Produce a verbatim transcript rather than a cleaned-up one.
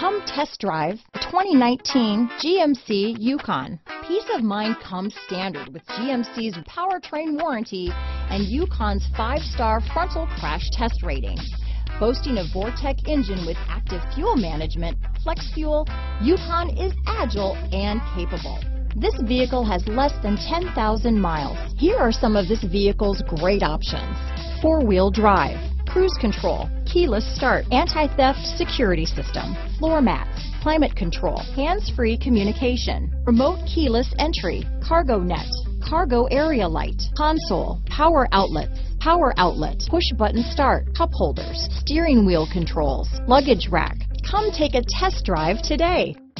Come test drive the twenty nineteen G M C Yukon. Peace of mind comes standard with G M C's powertrain warranty and Yukon's five-star frontal crash test rating. Boasting a Vortec engine with active fuel management, flex fuel, Yukon is agile and capable. This vehicle has less than ten thousand miles. Here are some of this vehicle's great options: four-wheel drive, cruise control, keyless start, anti-theft security system, floor mats, climate control, hands-free communication, remote keyless entry, cargo net, cargo area light, console, power outlets, power outlet, push button start, cup holders, steering wheel controls, luggage rack. Come take a test drive today.